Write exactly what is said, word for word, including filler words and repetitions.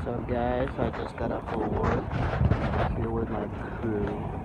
So guys, I just got off for work here with my crew.